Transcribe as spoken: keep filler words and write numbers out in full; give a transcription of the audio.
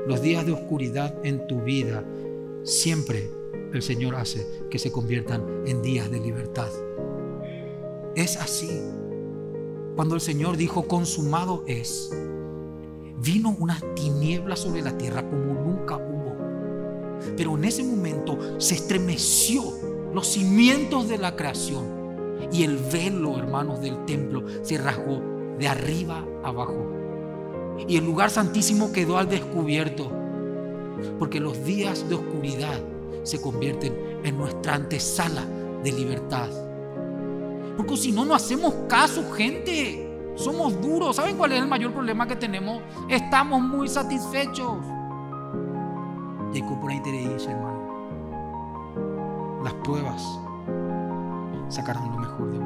los días de oscuridad en tu vida, siempre el Señor hace que se conviertan en días de libertad. Es así. Cuando el Señor dijo consumado es, vino una tiniebla sobre la tierra como nunca hubo. Pero en ese momento se estremeció los cimientos de la creación y el velo, hermanos, del templo se rasgó de arriba abajo. Y el lugar santísimo quedó al descubierto, porque los días de oscuridad se convierten en nuestra antesala de libertad. Porque si no, no hacemos caso, gente. Somos duros. ¿Saben cuál es el mayor problema que tenemos? Estamos muy satisfechos. Jacob por ahí te dice, hermano, las pruebas sacarán lo mejor de